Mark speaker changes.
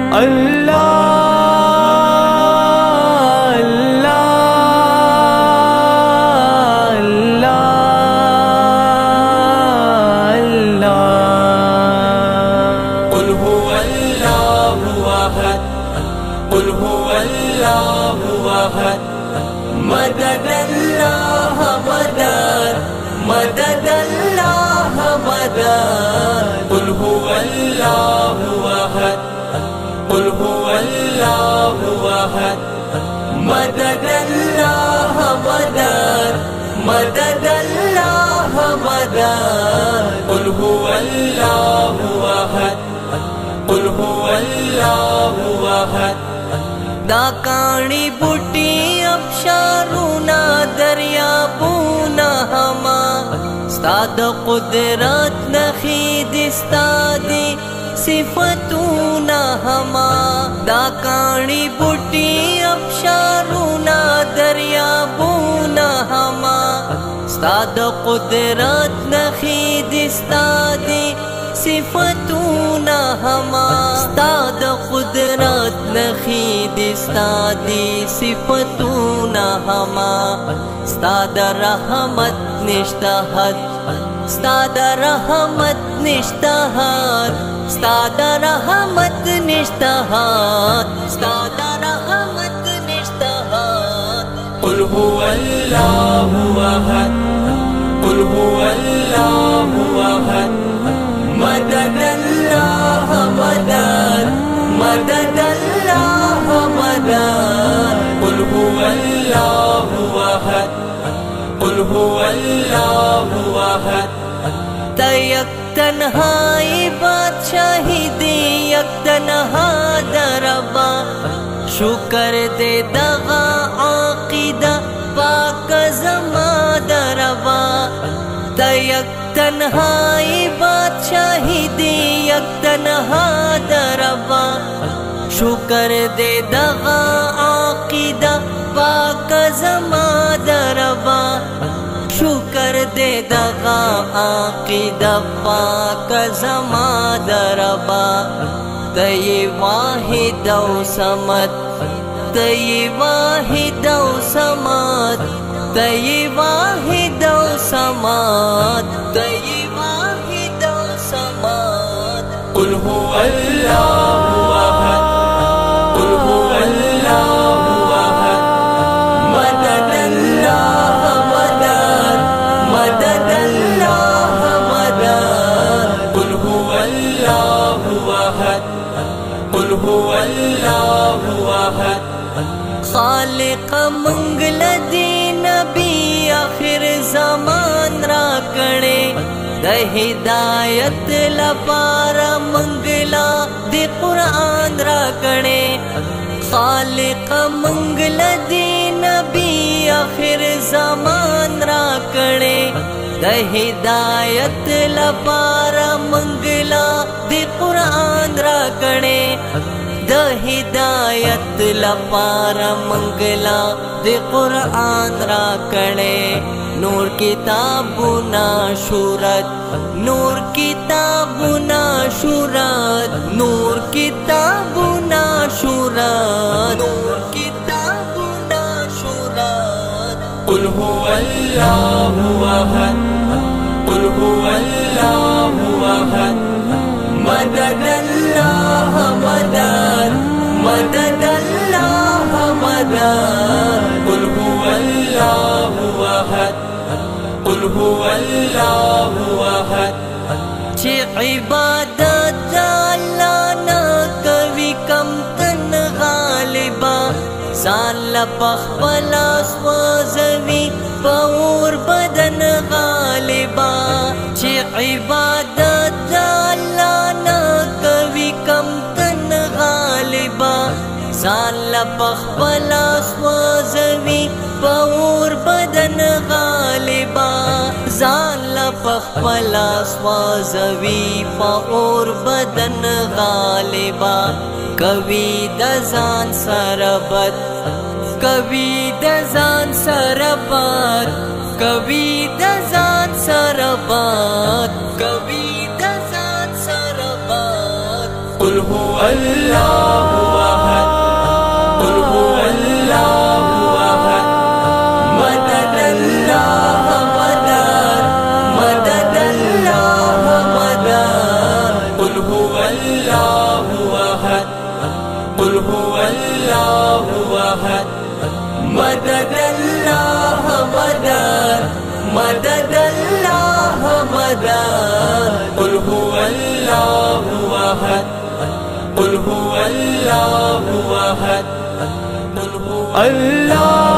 Speaker 1: मदद अल्लाह मदद, मदद अल्लाह मदद। कुल हुवल्लाहु अहद, कुल हुवल्लाहु अहद। मदद अल्लाह मदद, मदद अल्लाह मदद। कुल हुवल्लाहु अहद, कुल हुवल्लाहु अहद। दाकाणी बूटी अबशारूना दरियाबूना हमा, स्ताद कुदरत नखीद स्तादी सिफतूना हमा। दाकाणी बूटी अबशारूना दरियाबूना हमा, स्ताद कुदरत नखीद स्तादी सिफतूना हमा। स्ताद कुदरत नखीद स्तादी सिफतूना हमा। स्ताद रहमत निश्तहद, स्ताद रहमत निश्तहद, स्ताद रहमत निश्तहद, स्ताद रहमत निश्तहद। कुल हुवल्लाहु अहद, कुल हुवल्लाहु अहद। मदद अल्लाह मदद, मदद अल्लाह मदद। कुल हुवल्लाहु अहद, कुल हुवल्लाहु अहद। तयक तन्हाई बादशाही दी यक तन्हा दरबा, शुकर दे दगा आकीदा पाक ज़मा दरबा। तयक तन्हाई बादशाही दी यक तन्हा दरबा, शुकर दे दगा आकीदा पाक ज़मा दरबा। शुकर दे दगा आकीदा पाक ज़मा दरबा। तई वाहिद व समद, तई वाहिद व समद, तई वाहिद व समद, तई वाहिद व समद। कुल हुवल्लाहु अहद, कुल हुवल्लाहु अहद। मदद अल्लाह मदद, मदद अल्लाह मदद। कुल हुवल्लाहु अहद, कुल हुवल्लाहु अहद। खालिक मंगल दी नबी आखिर ज़मान राकणे, द हिदायत लपारा मंगला दे कुरान राकणे। खालिक मंगल दी नबी आखिर ज़मान राकणे, द हिदायत लपारा मंगला दे कुरान राकणे। द हिदायत लपारा मंगला दे कुरान राकणे। नूर किताबुना शूरत, नूर किताबुना शूरत, नूर किताबुना शूरत, नूर किताबुना शूरत। कुल हुवल्लाहु अहद, कुल हुवल्लाहु अहद। मदद अल्लाह मदद, मदद अल्लाह मदद। कुल हुवल्लाहु अहद, कुल हुवल्लाहु अहद। चे इबादत अल्लाह ना कभी कम तन गालिबा, साल पखबला स्वज़वी पौर बदन गालिबा। चे इबादत अल्लाह ना कभी कम तन गालिबा, साल पखबला स्वज़वी पौर बदन गालिबा। साल पखबला स्वज़वी पौर बदन गालिबा। कभी दजान सरबत, कभी दजान सरबत, कभी दजान सरबत, कभी दजान सरबत। कुल हुवल्लाहु أحد قل هو الله أحد قل هو الله